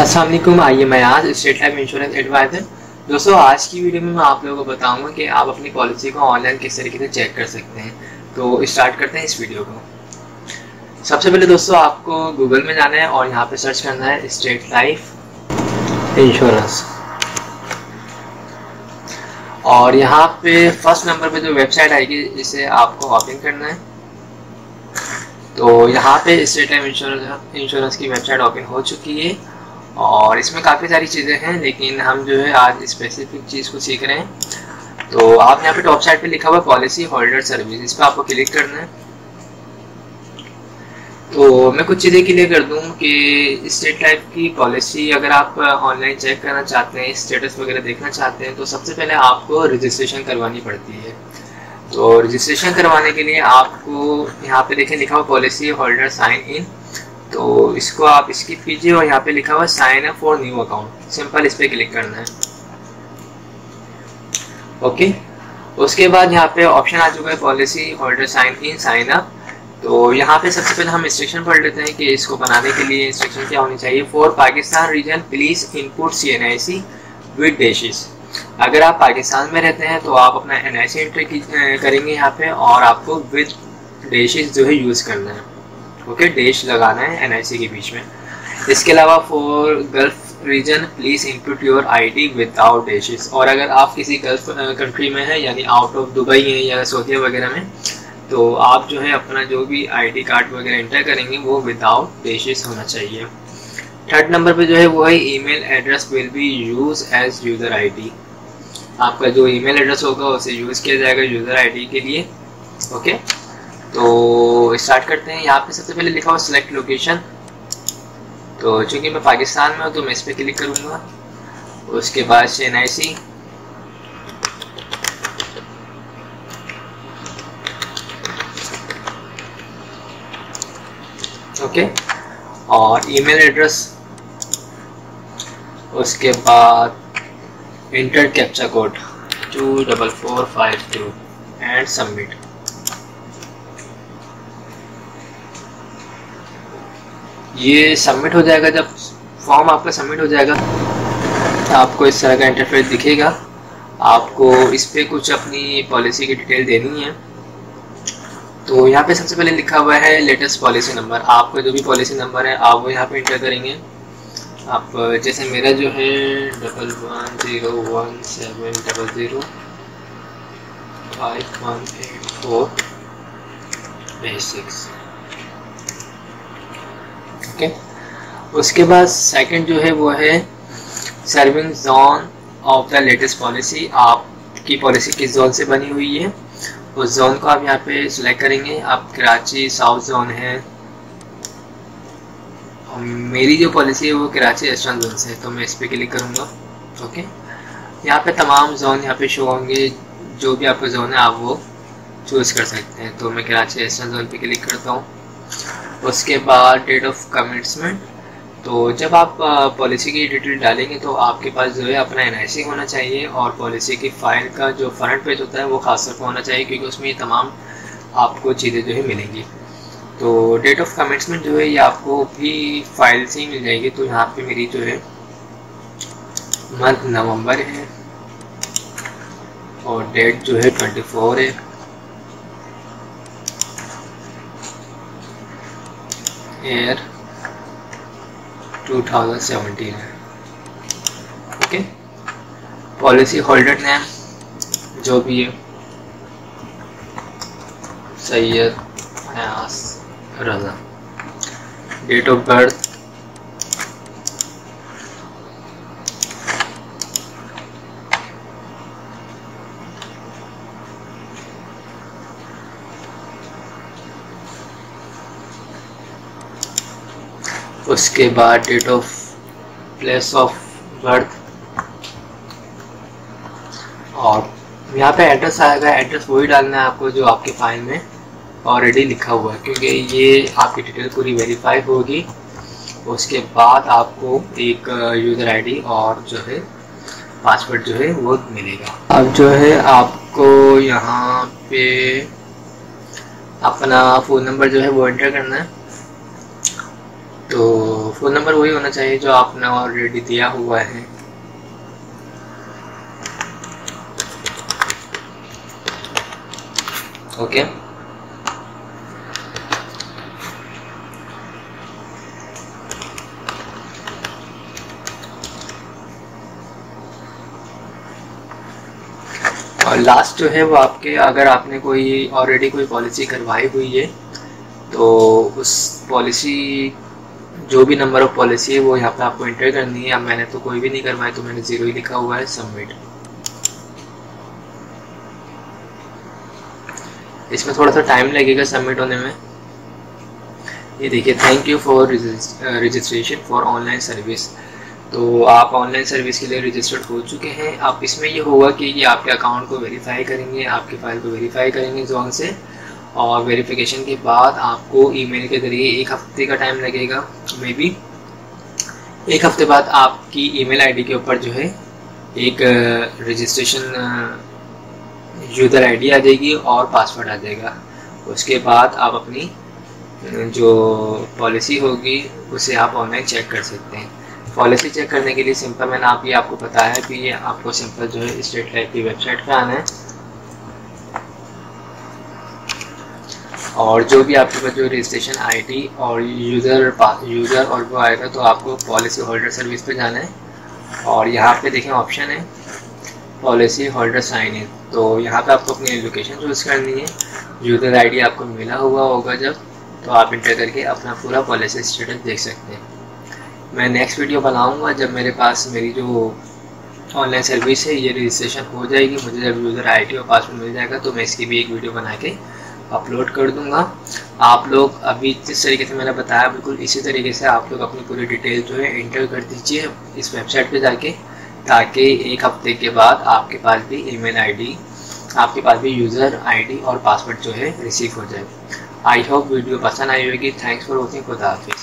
अस्सलाम वालेकुम। आइए मैं आज स्टेट लाइफ इंश्योरेंस एडवाइजर। दोस्तों, आज की वीडियो में मैं आप लोगों को बताऊंगा कि आप अपनी पॉलिसी को ऑनलाइन किस तरीके से चेक कर सकते हैं। तो स्टार्ट करते हैं इस वीडियो को। सबसे पहले दोस्तों आपको गूगल में जाना है और यहाँ पे सर्च करना है स्टेट लाइफ इंश्योरेंस। और यहाँ पे फर्स्ट नंबर पे जो वेबसाइट आएगी इसे आपको ओपन करना है। तो यहाँ पे स्टेट लाइफ इंश्योरेंस की वेबसाइट ओपन हो चुकी है और इसमें काफ़ी सारी चीज़ें हैं, लेकिन हम जो है आज स्पेसिफिक चीज़ को सीख रहे हैं। तो आप यहाँ पे टॉप साइड पे लिखा हुआ पॉलिसी होल्डर सर्विस, इस पर आपको क्लिक करना है। तो मैं कुछ चीज़ें क्लियर कर दूँ कि स्टेट लाइफ की पॉलिसी अगर आप ऑनलाइन चेक करना चाहते हैं, स्टेटस वगैरह देखना चाहते हैं, तो सबसे पहले आपको रजिस्ट्रेशन करवानी पड़ती है। तो रजिस्ट्रेशन करवाने के लिए आपको यहाँ पे देखें लिखा हुआ पॉलिसी होल्डर साइन इन, तो इसको आप स्किप कीजिए और यहाँ पे लिखा हुआ sign up for new account, simple इस पर क्लिक करना है। ओके, उसके बाद यहाँ पे ऑप्शन आ चुका है policy holder sign in sign up. तो यहाँ पे सबसे पहले हम इंस्ट्रक्शन पढ़ लेते हैं कि इसको बनाने के लिए इंस्ट्रक्शन क्या होनी चाहिए। For Pakistan region please input CNIC with dashes. अगर आप पाकिस्तान में रहते हैं तो आप अपना NIC एंट्री करेंगे यहाँ पे और आपको विद डैशेस जो है यूज़ करना है। ओके, डैश लगाना है NIC के बीच में। इसके अलावा for Gulf region please input your ID without dashes. और अगर आप किसी गल्फ कंट्री में हैं यानी आउट ऑफ दुबई है या सऊदी वगैरह में, तो आप जो है अपना जो भी ID कार्ड वगैरह एंटर करेंगे वो विदाउट डैशेस होना चाहिए। थर्ड नंबर पे जो है वो है email address will be use as user ID। आपका जो ईमेल एड्रेस होगा उसे यूज़ किया जाएगा यूज़र ID के लिए। ओके, तो स्टार्ट करते हैं। यहाँ पे सबसे पहले लिखा हुआ सिलेक्ट लोकेशन, तो चूंकि मैं पाकिस्तान में हूँ तो मैं इस पर क्लिक करूँगा। उसके बाद CNIC, ओके, और ईमेल एड्रेस। उसके बाद enter captcha code 24452 and submit. ये सबमिट हो जाएगा। जब फॉर्म आपका सबमिट हो जाएगा आपको इस तरह का इंटरफेस दिखेगा। आपको इस पर कुछ अपनी पॉलिसी की डिटेल देनी है। तो यहाँ पे सबसे पहले लिखा हुआ है लेटेस्ट पॉलिसी नंबर। आपका जो भी पॉलिसी नंबर है आप वो यहाँ पे इंटर करेंगे। आप जैसे मेरा जो है 1101701784 ओके। उसके बाद सेकंड जो है वो है serving zone of the latest policy. आपकी पॉलिसी किस जोन से बनी हुई है उस जोन को आप यहाँ पे सिलेक्ट करेंगे। आप कराची साउथ जोन है, और मेरी जो पॉलिसी है वो कराची ईस्टर्न जोन से है, तो मैं इस पर क्लिक करूँगा। ओके, यहाँ पे तमाम जोन यहाँ पे शो होंगे। जो भी आपका जोन है आप वो चूज़ कर सकते हैं। तो मैं कराची ईस्टर्न जोन पे क्लिक करता हूँ। उसके बाद डेट ऑफ कमिटमेंट, तो जब आप पॉलिसी की डिटेल डालेंगे तो आपके पास जो है अपना NIC होना चाहिए और पॉलिसी की फ़ाइल का जो फ्रंट पेज होता है वो खासतौर पर होना चाहिए, क्योंकि उसमें ये तमाम आपको चीज़ें जो है मिलेंगी। तो डेट ऑफ कमिटमेंट जो है ये आपको भी फाइल से ही मिल जाएगी। तो यहाँ पे मेरी जो है मंथ नवंबर है और डेट जो है 24 है। ईयर 2017 है। ओके, पॉलिसी होल्डर नेम जो भी है Syed Ayas Raza. Date of birth, उसके बाद date of place of birth, और यहाँ पे एड्रेस आएगा। एड्रेस वही डालना है आपको जो आपके फाइल में ऑलरेडी लिखा हुआ है, क्योंकि ये आपकी डिटेल पूरी वेरीफाई होगी। उसके बाद आपको एक यूज़र ID और जो है पासवर्ड जो है वो मिलेगा। अब जो है आपको यहाँ पे अपना फ़ोन नंबर जो है वो एंटर करना है। तो फ़ोन नंबर वही होना चाहिए जो आपने ऑलरेडी दिया हुआ है। ओके, और लास्ट जो है वो आपके, अगर आपने कोई ऑलरेडी कोई पॉलिसी करवाई हुई है तो उस पॉलिसी जो भी नंबर ऑफ पॉलिसी है वो यहाँ पे आपको एंटर करनी है। अब मैंने तो कोई भी नहीं करवाई तो मैंने 0 ही लिखा हुआ है, सबमिट। इसमें थोड़ा सा टाइम लगेगा सबमिट होने में। ये देखिए, thank you for registration for online service. तो आप ऑनलाइन सर्विस के लिए रजिस्टर्ड हो चुके हैं। आप इसमें ये होगा कि ये आपके अकाउंट को वेरीफाई करेंगे, आपकी फ़ाइल को वेरीफाई करेंगे जोन से, और वेरिफिकेशन के बाद आपको ईमेल के ज़रिए 1 हफ्ते का टाइम लगेगा। मे बी 1 हफ्ते बाद आपकी ईमेल आईडी के ऊपर जो है एक रजिस्ट्रेशन यूज़र आईडी आ जाएगी और पासवर्ड आ जाएगा। उसके बाद आप अपनी जो पॉलिसी होगी उसे आप ऑनलाइन चेक कर सकते हैं। पॉलिसी चेक करने के लिए सिंपल, मैंने आपको बताया कि ये आपको सिंपल जो है स्टेट लाइफ की वेबसाइट पे आना है, और जो भी आपके पास जो रजिस्ट्रेशन आईडी और यूज़र और वो आएगा तो आपको पॉलिसी होल्डर सर्विस पे जाना है। और यहाँ पे देखें ऑप्शन है पॉलिसी होल्डर साइन इन, तो यहाँ पे आपको अपनी लोकेशन चूज़ करनी है। यूज़र आईडी आपको मिला हुआ होगा जब, तो आप इंटर करके अपना पूरा पॉलिसी स्टेटस देख सकते हैं। मैं नेक्स्ट वीडियो बनाऊंगा जब मेरे पास मेरी जो ऑनलाइन सर्विस है ये रजिस्ट्रेशन हो जाएगी, मुझे जब यूज़र आईडी और पासवर्ड मिल जाएगा तो मैं इसकी भी एक वीडियो बना के अपलोड कर दूंगा। आप लोग अभी जिस तरीके से मैंने बताया बिल्कुल इसी तरीके से आप लोग अपनी पूरी डिटेल जो है एंटर कर दीजिए इस वेबसाइट पे जाके, ताकि 1 हफ्ते के बाद आपके पास भी ईमेल आईडी, आपके पास भी यूज़र आईडी और पासवर्ड जो है रिसीव हो जाए। आई होप वीडियो पसंद आई होगी। Thanks for watching. खुदा हाफिज़।